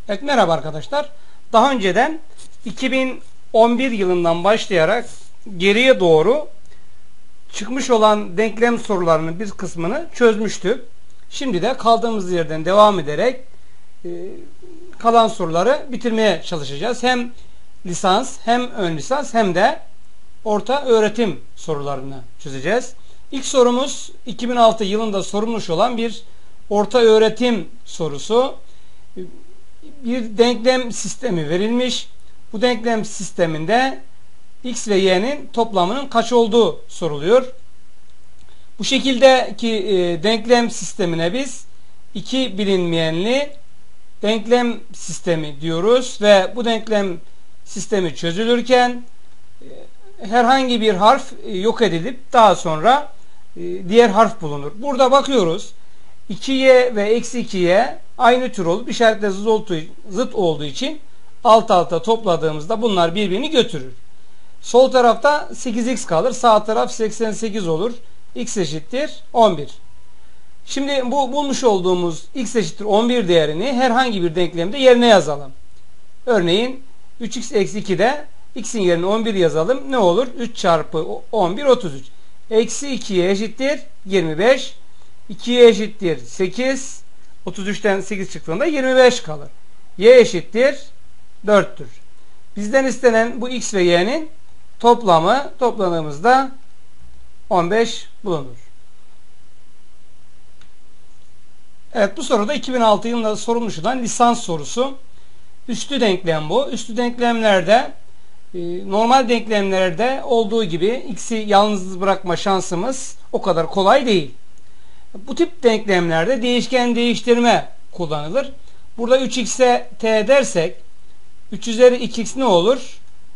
Evet, merhaba arkadaşlar. Daha önceden 2011 yılından başlayarak geriye doğru çıkmış olan denklem sorularının bir kısmını çözmüştük. Şimdi de kaldığımız yerden devam ederek kalan soruları bitirmeye çalışacağız. Hem lisans, hem ön lisans, hem de orta öğretim sorularını çözeceğiz. İlk sorumuz 2006 yılında sorulmuş olan bir orta öğretim sorusu. Bir denklem sistemi verilmiş. Bu denklem sisteminde x ve y'nin toplamının kaç olduğu soruluyor. Bu şekildeki denklem sistemine biz iki bilinmeyenli denklem sistemi diyoruz ve bu denklem sistemi çözülürken herhangi bir harf yok edilip daha sonra diğer harf bulunur. Burada bakıyoruz. 2y ve eksi 2y aynı tür olup işaretle zıt olduğu için alt alta topladığımızda bunlar birbirini götürür. Sol tarafta 8x kalır. Sağ taraf 88 olur. X eşittir 11. Şimdi bu bulmuş olduğumuz x eşittir 11 değerini herhangi bir denklemde yerine yazalım. Örneğin 3x eksi 2'de x'in yerine 11 yazalım. Ne olur? 3 çarpı 11 33. Eksi 2'ye eşittir 25. 2'ye eşittir 8. 33'ten 8 çıktığında 25 kalır. Y eşittir 4'tür. Bizden istenen bu x ve y'nin toplamı topladığımızda 15 bulunur. Evet, bu soruda 2006 yılında sorulmuş olan lisans sorusu. Üstü denklem bu. Üstü denklemlerde normal denklemlerde olduğu gibi x'i yalnız bırakma şansımız o kadar kolay değil. Bu tip denklemlerde değişken değiştirme kullanılır. Burada 3x'e t dersek 3 üzeri 2x ne olur?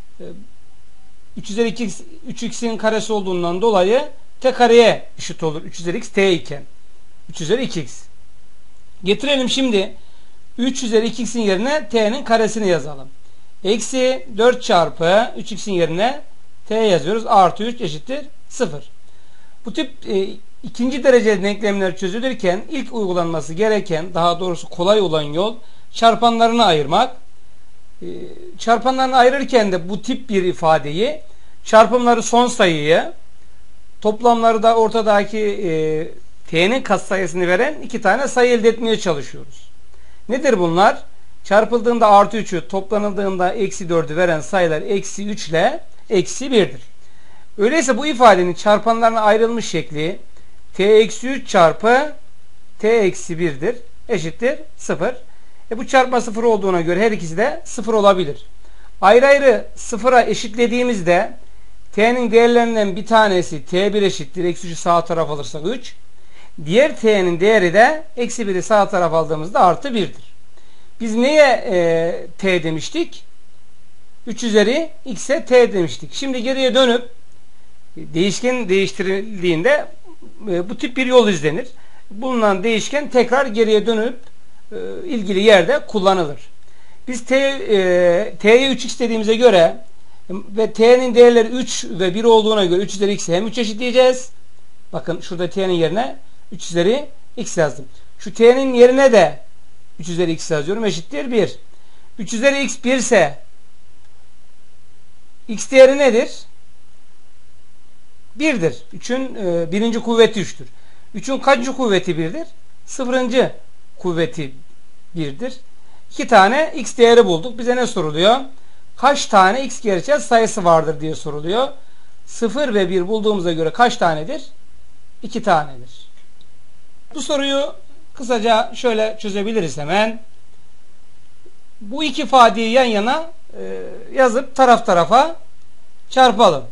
3 üzeri 2x 3x'in karesi olduğundan dolayı t kareye eşit olur. 3 üzeri x t iken 3 üzeri 2x. Getirelim şimdi 3 üzeri 2x'in yerine t'nin karesini yazalım. Eksi 4 çarpı 3x'in yerine t yazıyoruz. Artı 3 eşittir 0. Bu tip ikinci derece denklemler çözülürken ilk uygulanması gereken, daha doğrusu kolay olan yol çarpanlarını ayırmak. Çarpanlarını ayırırken de bu tip bir ifadeyi, çarpımları son sayıyı, toplamları da ortadaki t'nin katsayısını veren iki tane sayı elde etmeye çalışıyoruz. Nedir bunlar? Çarpıldığında artı 3'ü, toplanıldığında eksi 4'ü veren sayılar eksi 3 ile eksi 1'dir. Öyleyse bu ifadenin çarpanlarına ayrılmış şekli t eksi 3 çarpı t eksi 1'dir. Eşittir 0. Bu çarpma 0 olduğuna göre her ikisi de 0 olabilir. Ayrı ayrı 0'a eşitlediğimizde t'nin değerlerinden bir tanesi t1 eşittir. Eksi 3'ü sağ taraf alırsak 3. Diğer t'nin değeri de eksi 1'i sağ taraf aldığımızda artı 1'dir. Biz neye t demiştik? 3 üzeri x'e t demiştik. Şimdi geriye dönüp değişken değiştirildiğinde bu tip bir yol izlenir. Bulunan değişken tekrar geriye dönüp ilgili yerde kullanılır. Biz t'ye 3x dediğimize göre ve t'nin değerleri 3 ve 1 olduğuna göre 3 üzeri x'e hem 3 eşitleyeceğiz. Bakın şurada t'nin yerine 3 üzeri x yazdım. Şu t'nin yerine de 3 üzeri x yazıyorum. Eşittir 1. 3 üzeri x 1 ise x değeri nedir? 1'dir. 3'ün birinci kuvveti 3'tür. 3'ün kaçıncı kuvveti 1'dir? 0. kuvveti 1'dir. 2 tane x değeri bulduk. Bize ne soruluyor? Kaç tane x gerçel sayısı vardır diye soruluyor. 0 ve 1 bulduğumuza göre kaç tanedir? 2 tanedir. Bu soruyu kısaca şöyle çözebiliriz hemen. Bu iki ifadeyi yan yana yazıp taraf tarafa çarpalım.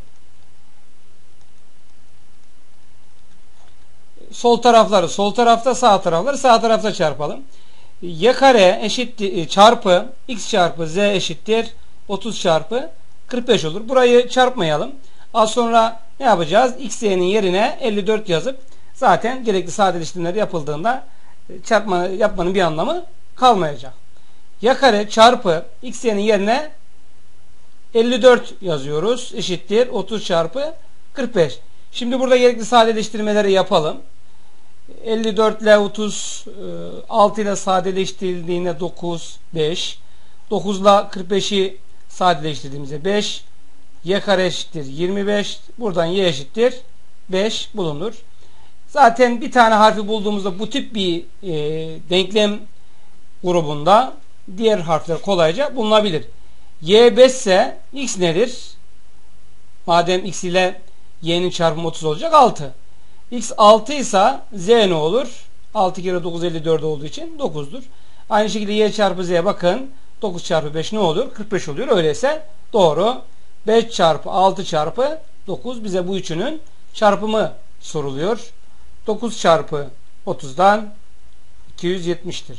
Sol tarafları sol tarafta, sağ tarafları sağ tarafta çarpalım. Y kare eşittir çarpı x çarpı z eşittir 30 çarpı 45 olur. Burayı çarpmayalım. Az sonra ne yapacağız? X y'nin yerine 54 yazıp zaten gerekli sadeleştirmeler yapıldığında çarpma yapmanın bir anlamı kalmayacak. Y kare çarpı x y'nin yerine 54 yazıyoruz. Eşittir 30 çarpı 45. Şimdi burada gerekli sadeleştirmeleri yapalım. 54 ile 30 6 ile sadeleştirildiğinde 9, 5. 9 ile 45'i sadeleştirdiğimizde 5. Y kare eşittir 25. Buradan y eşittir 5 bulunur. Zaten bir tane harfi bulduğumuzda bu tip bir denklem grubunda diğer harfler kolayca bulunabilir. Y 5 ise x nedir? Madem x ile y'nin çarpımı 30 olacak 6. X 6 ise z ne olur? 6 kere 9 54 olduğu için 9'dur. Aynı şekilde y çarpı z'ye bakın. 9 çarpı 5 ne olur? 45 oluyor. Öyleyse doğru. 5 çarpı 6 çarpı 9 bize bu üçünün çarpımı soruluyor. 9 çarpı 30'dan 270'tir.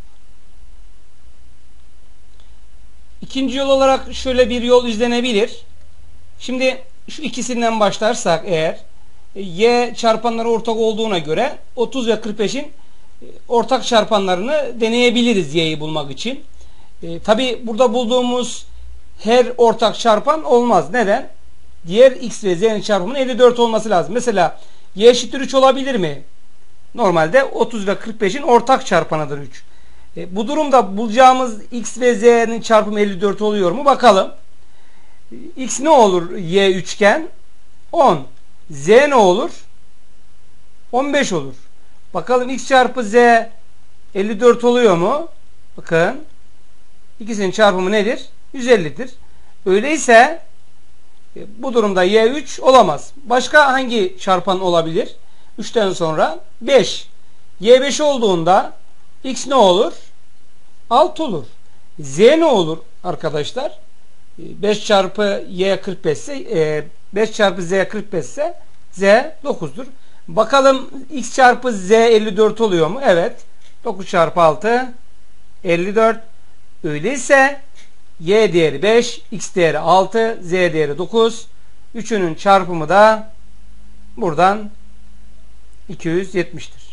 İkinci yol olarak şöyle bir yol izlenebilir. Şimdi şu ikisinden başlarsak eğer y çarpanları ortak olduğuna göre 30 ve 45'in ortak çarpanlarını deneyebiliriz y'yi bulmak için. Tabi burada bulduğumuz her ortak çarpan olmaz. Neden? Diğer x ve z'nin çarpımının 54 olması lazım. Mesela y eşittir 3 olabilir mi? Normalde 30 ve 45'in ortak çarpanıdır 3. Bu durumda bulacağımız x ve z'nin çarpımı 54 oluyor mu? Bakalım. X ne olur y üçgen? 10. Z ne olur? 15 olur. Bakalım x çarpı z 54 oluyor mu? Bakın. İkisinin çarpımı nedir? 150'dir. Öyleyse bu durumda y 3 olamaz. Başka hangi çarpan olabilir? 3'ten sonra 5. Y 5 olduğunda x ne olur? 6 olur. Z ne olur arkadaşlar? 5 çarpı y 45 ise 5 çarpı z 45 ise z 9'dur. Bakalım x çarpı z 54 oluyor mu? Evet. 9 çarpı 6 54. Öyleyse y değeri 5, x değeri 6, z değeri 9. Üçünün çarpımı da buradan 270'tir.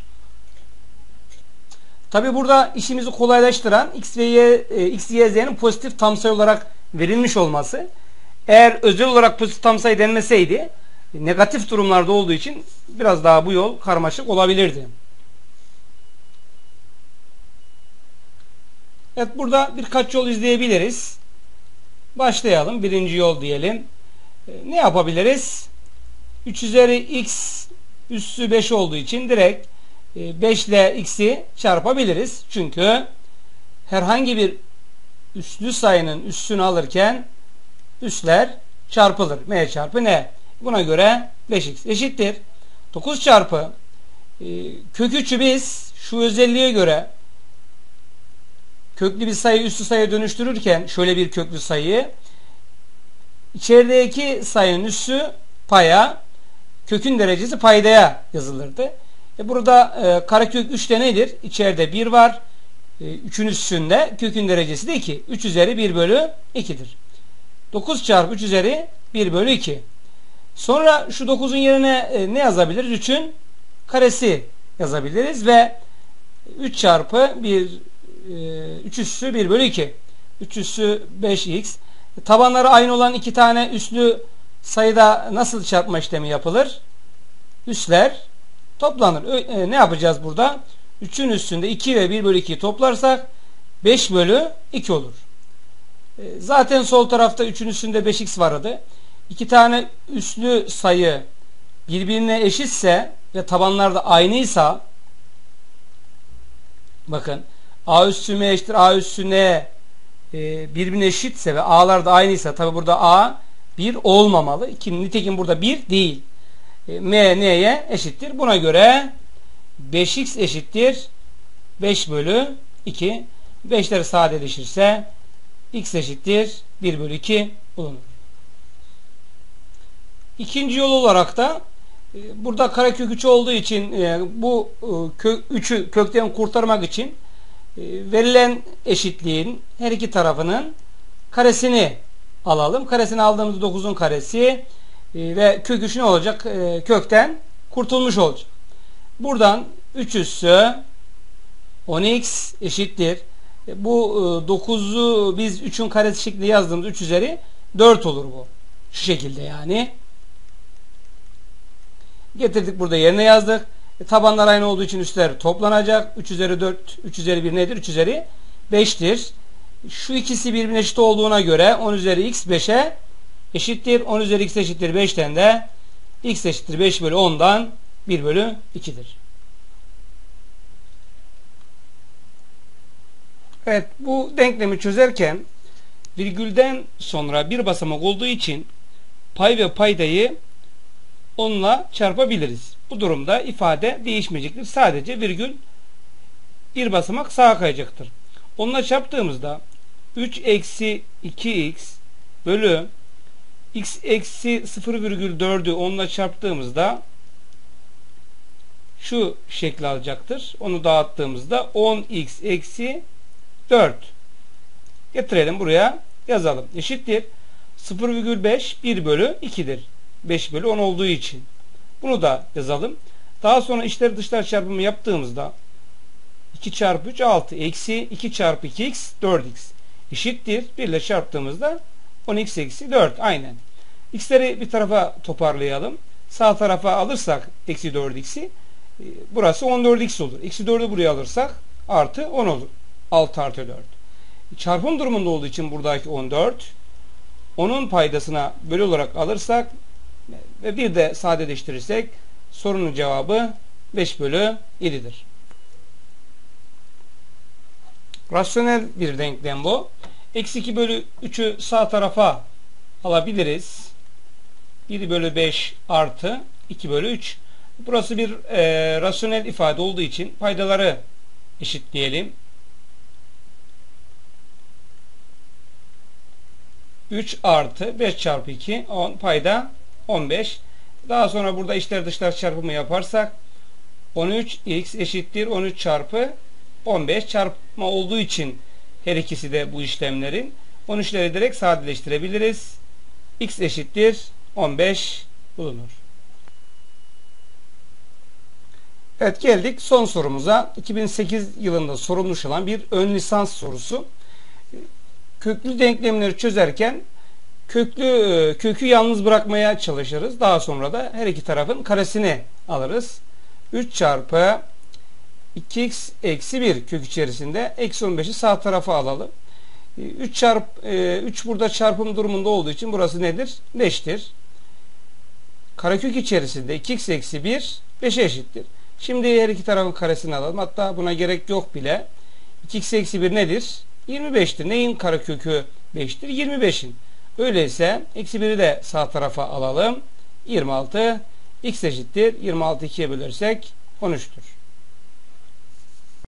Tabi burada işimizi kolaylaştıran x ve y, z'nin pozitif tam sayı olarak verilmiş olması. Eğer özel olarak pozitif tam sayı denmeseydi negatif durumlarda olduğu için biraz daha bu yol karmaşık olabilirdi. Evet, burada birkaç yol izleyebiliriz. Başlayalım. Birinci yol diyelim. Ne yapabiliriz? 3 üzeri x üssü 5 olduğu için direkt 5 ile x'i çarpabiliriz. Çünkü herhangi bir üslü sayının üssünü alırken üsler çarpılır. M çarpı n. Buna göre 5x eşittir. 9 çarpı kök 3'ü biz şu özelliğe göre köklü bir sayı üslü sayıya dönüştürürken şöyle bir köklü sayıyı içerideki sayının üssü paya, kökün derecesi paydaya yazılırdı. Burada karekök 3'te nedir? İçeride 1 var. 3'ün üstünde kökün derecesi de 2. 3 üzeri 1 bölü 2'dir. 9 çarpı 3 üzeri 1 bölü 2. Sonra şu 9'un yerine ne yazabiliriz? 3'ün karesi yazabiliriz ve 3 çarpı 1 3 üssü 1 bölü 2. 3 üssü 5x. Tabanları aynı olan iki tane üslü sayıda nasıl çarpma işlemi yapılır? Üsler toplanır. Ne yapacağız burada? 3'ün üstünde 2 ve 1 bölü 2'yi toplarsak 5 bölü 2 olur. Zaten sol tarafta 3'ün üstünde 5x vardı. İki tane üslü sayı birbirine eşitse ve tabanlar da aynıysa, bakın a üssü m eşittir a üssü n birbirine eşitse ve a'lar da aynıysa, tabi burada a 1 olmamalı. Nitekim burada 1 değil. M n'ye eşittir. Buna göre 5x eşittir 5 bölü 2. 5'ler sadeleşirse x eşittir 1 bölü 2 bulunur. İkinci yol olarak da burada karekök 3 olduğu için bu 3'ü kökten kurtarmak için verilen eşitliğin her iki tarafının karesini alalım. Karesini aldığımız 9'un karesi ve kök 3 ne olacak? Kökten kurtulmuş olacak. Buradan 3 üssü 10x eşittir. Bu 9'u biz 3'ün karesi şeklinde yazdığımız 3 üzeri 4 olur bu. Şu şekilde yani. Getirdik, burada yerine yazdık. Tabanlar aynı olduğu için üstler toplanacak. 3 üzeri 4, 3 üzeri 1 nedir? 3 üzeri 5'tir. Şu ikisi birbirine eşit olduğuna göre 10 üzeri x 5'e eşittir. 10 üzeri x eşittir 5'ten de x eşittir 5 bölü 10'dan 1 bölü 2'dir. Evet, bu denklemi çözerken virgülden sonra bir basamak olduğu için pay ve paydayı 10'la çarpabiliriz. Bu durumda ifade değişmeyecektir. Sadece virgül bir basamak sağa kayacaktır. 10'la çarptığımızda 3 eksi 2x bölü x eksi 0,4'ü 10'la çarptığımızda şu şekli alacaktır. Onu dağıttığımızda 10x eksi 4 getirelim buraya yazalım. Eşittir 0,5 1 bölü 2'dir. 5 bölü 10 olduğu için. Bunu da yazalım. Daha sonra içler dışlar çarpımı yaptığımızda 2 çarpı 3 6 eksi 2 çarpı 2x 4x eşittir. 1 ile çarptığımızda 10x eksi 4 aynen. X'leri bir tarafa toparlayalım. Sağ tarafa alırsak eksi 4x'i burası 14x olur. Eksi 4'ü buraya alırsak artı 10 olur. 6 artı 4. Çarpım durumunda olduğu için buradaki 14 onun paydasına bölü olarak alırsak ve bir de sadeleştirirsek sorunun cevabı 5 bölü 7'dir. Rasyonel bir denklem bu. Eksi 2 bölü 3'ü sağ tarafa alabiliriz. 1 bölü 5 artı 2 bölü 3. Burası bir rasyonel ifade olduğu için paydaları eşitleyelim. 3 artı 5 çarpı 2 10 payda 15. Daha sonra burada içler dışlar çarpımı yaparsak 13x eşittir 13 çarpı 15 çarpma olduğu için her ikisi de bu işlemlerin 13'leri direkt sadeleştirebiliriz. X eşittir 15 bulunur. Evet, geldik son sorumuza. 2008 yılında sorulmuş olan bir ön lisans sorusu. Köklü denklemleri çözerken kökü yalnız bırakmaya çalışırız. Daha sonra da her iki tarafın karesini alırız. 3 çarpı 2x eksi 1 kök içerisinde eksi 15'i sağ tarafa alalım. 3 burada çarpım durumunda olduğu için burası nedir? 5'tir. Karekök içerisinde 2x eksi 1 5'e eşittir. Şimdi her iki tarafın karesini alalım. Hatta buna gerek yok bile. 2x eksi 1 nedir? 25'tir. Neyin karekökü 5'tir? 25'in. Öyleyse eksi 1'i de sağ tarafa alalım. 26. X eşittir. 26 2'ye bölersek 13'tür.